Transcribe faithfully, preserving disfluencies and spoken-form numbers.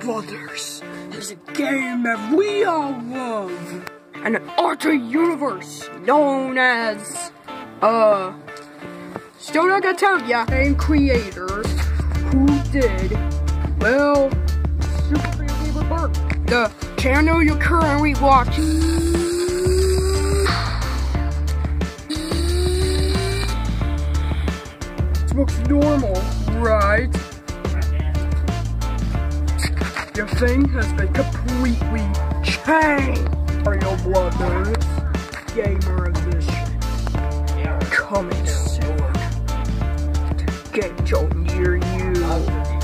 Brothers is a game that we all love. And an alternate universe known as, uh, still not gonna tell ya. Same creators who did, well, Super Family Rebirth, the channel you're currently watching. This looks normal, right? Your thing has been completely changed. Mario Brothers Gamer Edition coming soon to get you near you.